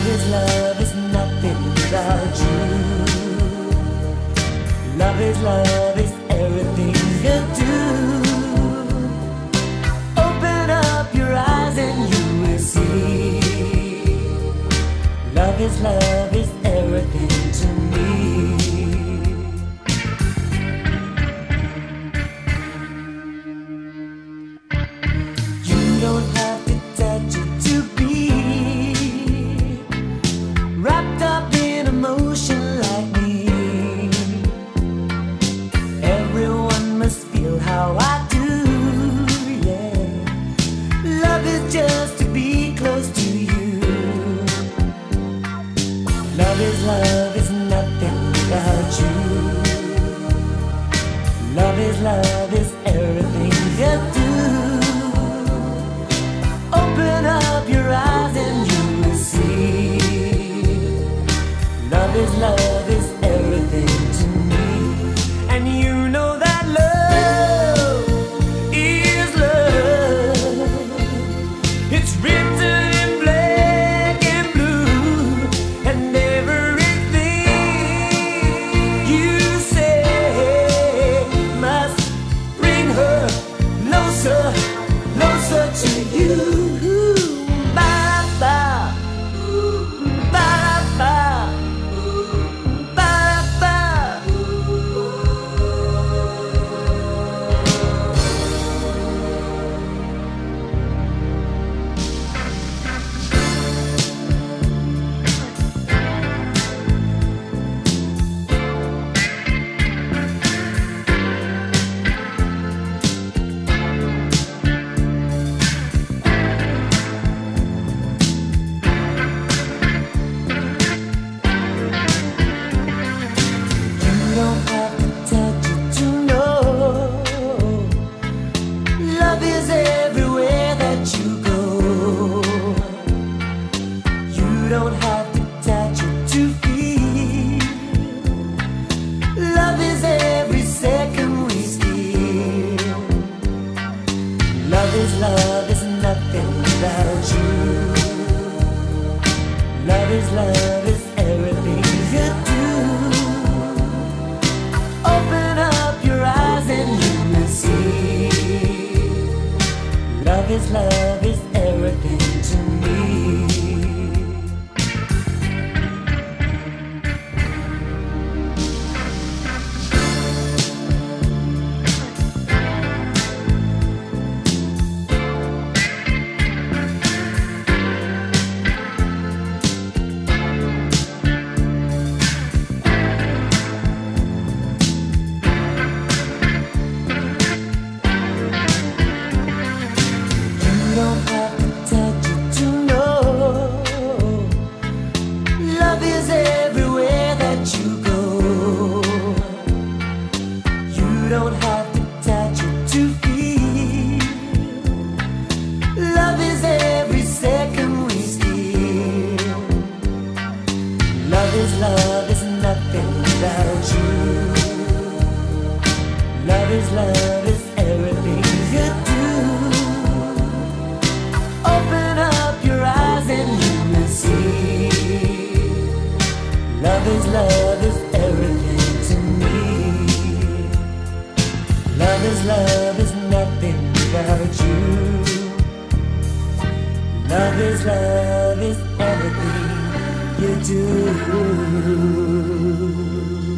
Love is nothing without you. Love is everything you do. Open up your eyes and you will see. Love is everything to me. You don't have to touch it to be wrapped up in emotion like me. Everyone must feel how I do, yeah. Love is just to be close to you. Love is nothing without you. Love is everything you do. Open up your eyes and you will see. Love is everything to me. And you know that love is love. It's written in black and blue. And everything you say must bring her closer, closer to you. Ba-ba, ba-ba. Love is everywhere that you go. You don't have to touch it to feel. Love is every second we steal. Love is nothing without you. Love is everything you do. Open up your eyes and you will see. Love is everything to me. You don't have to touch it to know. Love is everywhere that you go. You don't have to touch it to feel. Love is every second we steal. Love is nothing without you. Love is everything you do. Open up your eyes and you will see. Love is everything to me. Love is nothing without you. Love is everything you do.